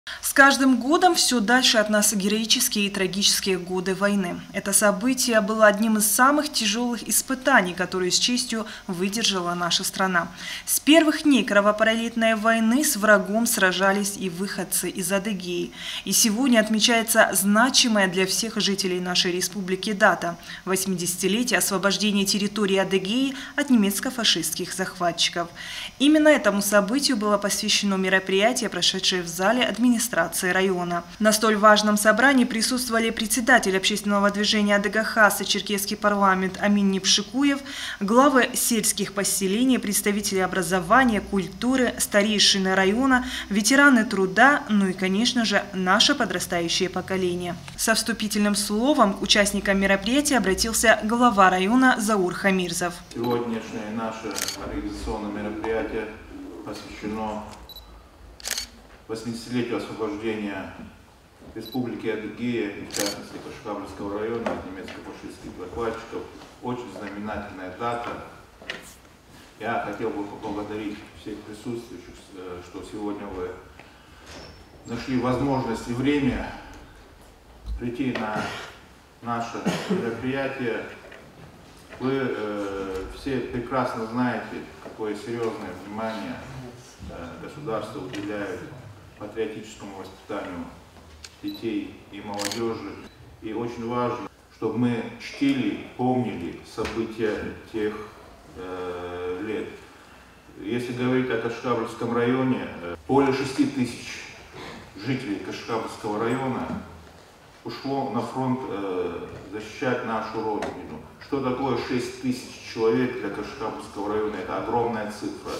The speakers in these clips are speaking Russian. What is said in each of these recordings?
С каждым годом все дальше от нас героические и трагические годы войны. Это событие было одним из самых тяжелых испытаний, которые с честью выдержала наша страна. С первых дней кровопролитной войны с врагом сражались и выходцы из Адыгеи. И сегодня отмечается значимая для всех жителей нашей республики дата – 80-летие освобождения территории Адыгеи от немецко-фашистских захватчиков. Именно этому событию было посвящено мероприятие, прошедшее в зале администрации района. На столь важном собрании присутствовали председатель общественного движения Адыга-Хаса, черкесский парламент Амин Непшикуев, главы сельских поселений, представители образования, культуры, старейшины района, ветераны труда, ну и, конечно же, наше подрастающее поколение. Со вступительным словом к участникам мероприятия обратился глава района Заур Хамирзов. Сегодняшнее наше организационное мероприятие посвящено 80-летию освобождения Республики Адыгея и, в частности, Кашкабльского района от немецко-фашистских захватчиков. Очень знаменательная дата. Я хотел бы поблагодарить всех присутствующих, что сегодня вы нашли возможность и время прийти на наше мероприятие. Вы все прекрасно знаете, какое серьезное внимание государство уделяет патриотическому воспитанию детей и молодежи. И очень важно, чтобы мы чтили, помнили события тех лет. Если говорить о Кашкабльском районе, более 6 тысяч жителей Кашкабльского района ушло на фронт защищать нашу родину. Что такое 6 тысяч человек для Кашкабльского района? Это огромная цифра.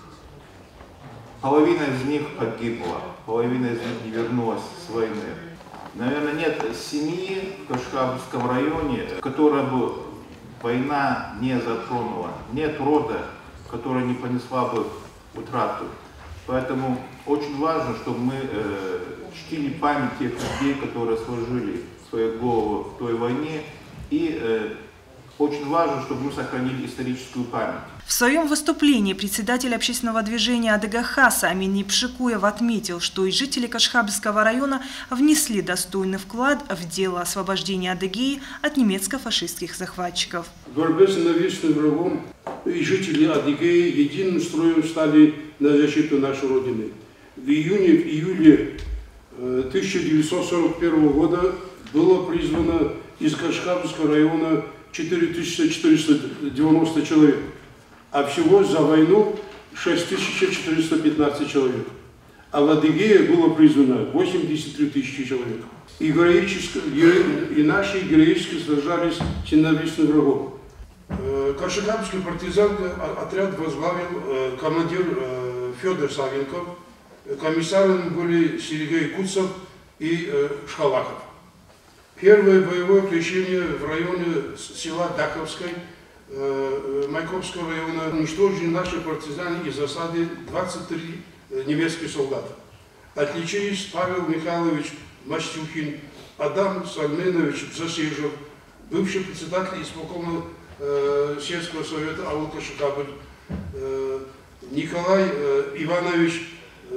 Половина из них погибла, половина из них не вернулась с войны. Наверное, нет семьи в Кашкабльском районе, которая бы война не затронула. Нет рода, которая не понесла бы утрату. Поэтому очень важно, чтобы мы чтили память тех людей, которые сложили свои головы в той войне. И очень важно, чтобы мы сохранили историческую память. В своем выступлении председатель общественного движения Адыга-Хаса Амин Непшикуев отметил, что и жители Кашкабльского района внесли достойный вклад в дело освобождения Адыгеи от немецко-фашистских захватчиков. В борьбе с ненавистным врагом и жители Адыгеи единым строем стали на защиту нашей Родины. В июле 1941 года было призвано из Кашкабльского района 4490 человек, а всего за войну 6415 человек. А в Адыгее было призвано 83 тысячи человек. И наши героически сражались с ненавистным врагом. Кашкабльский партизанский отряд возглавил командир Федор Савенков, комиссарами были Сергей Куцев и Шхалаков. Первое боевое крещение в районе села Даховской, Майкопского района, уничтожили наши партизаны из засады 23 немецких солдата. Отличились Павел Михайлович Мастюхин, Адам Сальменович Засежев, бывший председатель исполкома сельского совета аул Кашкабль, Николай Иванович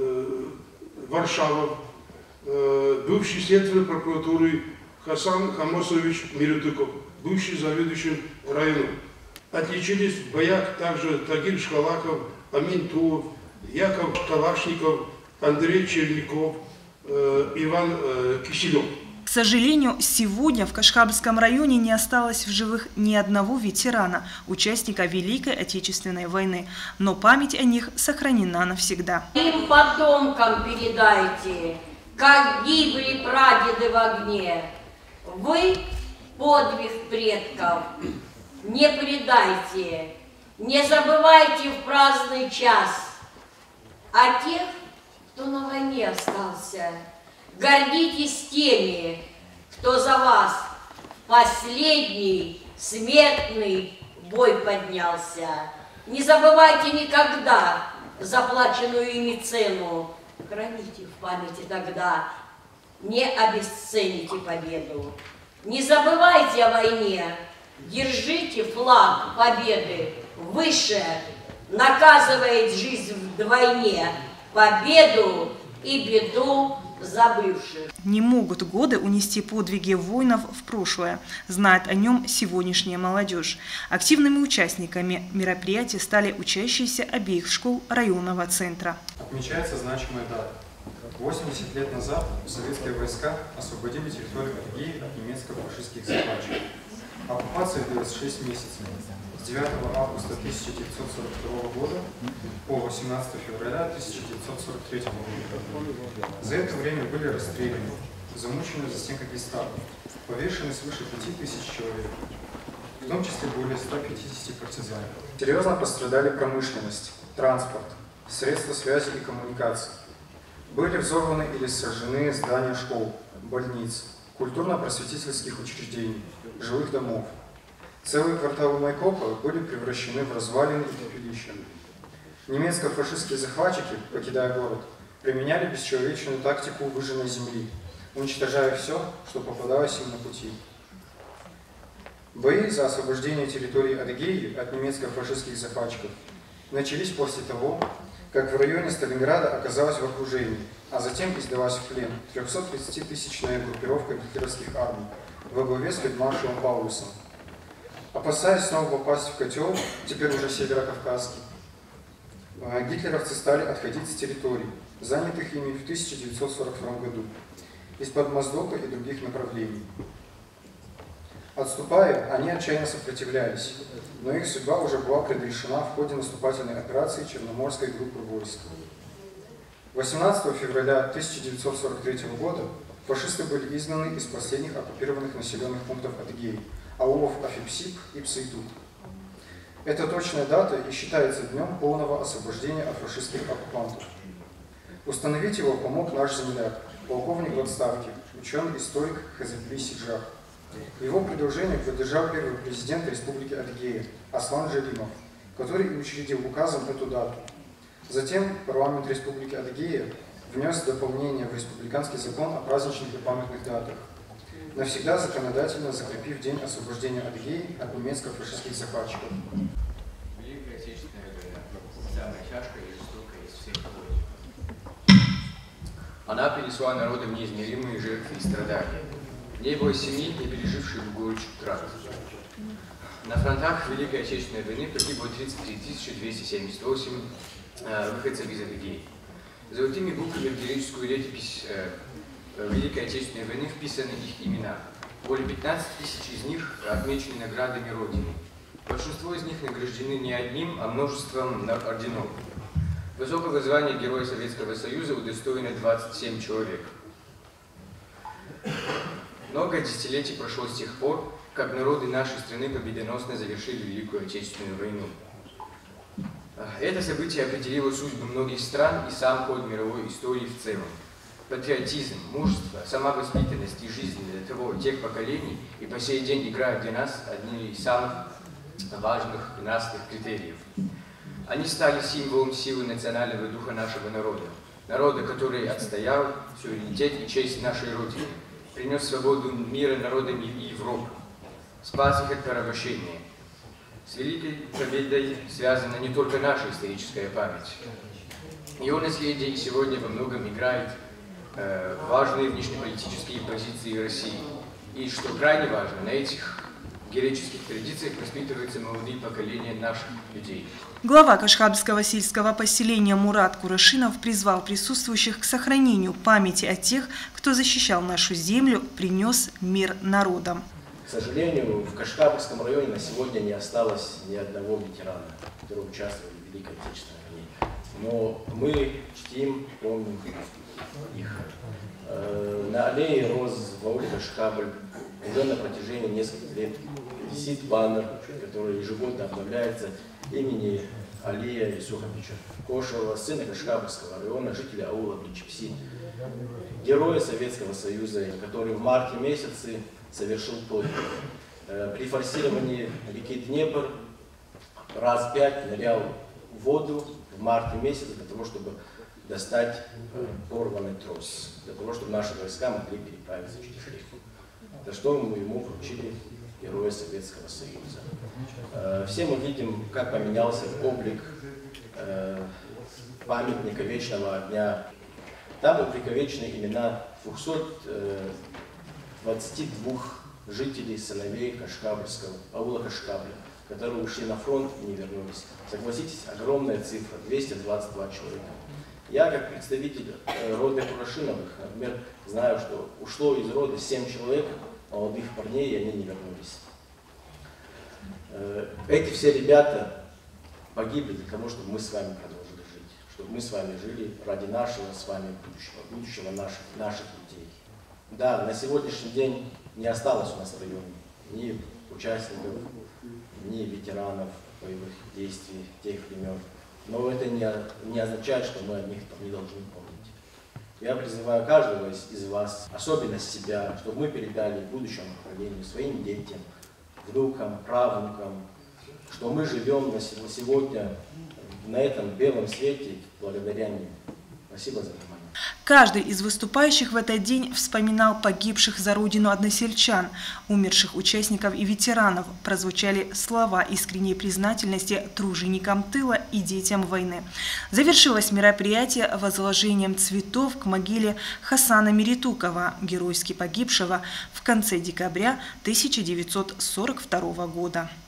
Варшавов, бывший следователь прокуратуры Хасан Хамосович Мирудыков, бывший заведующий районом. Отличились в боях также Тагир Шхалаков, Амин Туов, Яков Калашников, Андрей Черняков, Иван Киселев. К сожалению, сегодня в Кашкабльском районе не осталось в живых ни одного ветерана, участника Великой Отечественной войны, но память о них сохранена навсегда. Им потомкам передайте, как гибли прадеды в огне. Вы подвиг предков не предайте, не забывайте в праздный час. А тех, кто на войне остался, гордитесь теми, кто за вас в последний смертный бой поднялся. Не забывайте никогда заплаченную ими цену, храните в памяти тогда, не обесцените победу. Не забывайте о войне, держите флаг победы выше, наказывает жизнь вдвойне победу и беду забывших. Не могут годы унести подвиги воинов в прошлое, знает о нем сегодняшняя молодежь. Активными участниками мероприятия стали учащиеся обеих школ районного центра. Отмечается значимая дата. 80 лет назад советские войска освободили территорию Адыгеи от немецко-фашистских захватчиков. Оккупация длилась 6 месяцев. С 9 августа 1942 года по 18 февраля 1943 года. За это время были расстреляны, замучены за стенкой гестапо, повешены свыше 5000 человек, в том числе более 150 партизан. Серьезно пострадали промышленность, транспорт, средства связи и коммуникации. Были взорваны или сожжены здания школ, больниц, культурно-просветительских учреждений, жилых домов. Целые кварталы Майкопа были превращены в развалины и пепелища. Немецко-фашистские захватчики, покидая город, применяли бесчеловечную тактику выжженной земли, уничтожая все, что попадалось им на пути. Бои за освобождение территории Адыгеи от немецко-фашистских захватчиков начались после того, как в районе Сталинграда оказалась в окружении, а затем сдалась в плен 330-тысячная группировка гитлеровских армий во главе с фельдмаршалом Паулюсом. Опасаясь снова попасть в котел, теперь уже северокавказский, гитлеровцы стали отходить с территорий, занятых ими в 1942 году, из-под Моздока и других направлений. Отступая, они отчаянно сопротивлялись, но их судьба уже была предрешена в ходе наступательной операции Черноморской группы войск. 18 февраля 1943 года фашисты были изгнаны из последних оккупированных населенных пунктов Адыгеи – аулов Афипсип и Псайтут. Эта точная дата и считается днем полного освобождения от фашистских оккупантов. Установить его помог наш земляк, полковник в отставке, ученый-историк Хазатли Сиджах. Его предложение поддержал первый президент Республики Адыгея Аслан Джалимов, который учредил указом эту дату. Затем парламент Республики Адыгея внес дополнение в республиканский закон о праздничных и памятных датах, навсегда законодательно закрепив день освобождения Адыгеи от немецко-фашистских захватчиков. Великая Отечественная война – самая тяжкая и жестокая из всех войн. Она принесла народам неизмеримые жертвы и страдания. Не было семьи, не переживших горечь утрат. На фронтах Великой Отечественной войны погибло 33 278 выходцев из Адыгеи. Золотыми буквами в героическую летопись Великой Отечественной войны вписаны их имена. Более 15 000 из них отмечены наградами Родины. Большинство из них награждены не одним, а множеством орденов. Высокого звания Героя Советского Союза удостоено 27 человек. Много десятилетий прошло с тех пор, как народы нашей страны победоносно завершили Великую Отечественную войну. Это событие определило судьбы многих стран и сам ход мировой истории в целом. Патриотизм, мужество, самовоспитанность и жизнь тех поколений и по сей день играют для нас одни из самых важных нравственных критериев. Они стали символом силы национального духа нашего народа, который отстоял суверенитет и честь нашей Родины, принес свободу мира народам Европы, спас их от порабощения. С великой победой связана не только наша историческая память. Ее наследие и сегодня во многом играет важные внешнеполитические позиции России. И, что крайне важно, на этих героических традициях воспитываются молодые поколения наших людей. Глава Кашхабского сельского поселения Мурат Курашинов призвал присутствующих к сохранению памяти о тех, кто защищал нашу землю, принес мир народам. К сожалению, в Кашхабском районе на сегодня не осталось ни одного ветерана, который участвовал в Великой Отечественной войне. Но мы чтим, помним их. На аллее роз в ауле Кашхабль уже на протяжении нескольких лет висит баннер, который ежегодно обновляется имени Алия Исуховича Кошева, сына Кашхабского района, жителя аула Причепси, героя Советского Союза, который в марте месяце совершил подвиг. При форсировании реки Днепр раз 5 нырял в воду в марте месяце для того, чтобы достать порванный трос, для того, чтобы наши войска могли переправиться через реку. За что мы ему вручили Героя Советского Союза. Все мы видим, как поменялся облик памятника Вечного огня. Там увековечены имена 222 жителей, сыновей Кашкабльского, аула Кашкабля, которые ушли на фронт и не вернулись. Согласитесь, огромная цифра, 222 человека. Я, как представитель рода Курашиновых, например, знаю, что ушло из рода 7 человек, молодых парней, и они не вернулись. Эти все ребята погибли для того, чтобы мы с вами продолжили жить, чтобы мы с вами жили ради нашего с вами будущего наших детей. Да, на сегодняшний день не осталось у нас в районе ни участников, ни ветеранов боевых действий тех времен. Но это не означает, что мы о них не должны помнить. Я призываю каждого из вас, особенно себя, чтобы мы передали будущему поколению, своим детям, внукам, правнукам, что мы живем сегодня на этом белом свете благодаря ним. Спасибо за внимание. Каждый из выступающих в этот день вспоминал погибших за родину односельчан, умерших участников и ветеранов. Прозвучали слова искренней признательности труженикам тыла и детям войны. Завершилось мероприятие возложением цветов к могиле Хасана Меритукова, геройски погибшего в конце декабря 1942 года.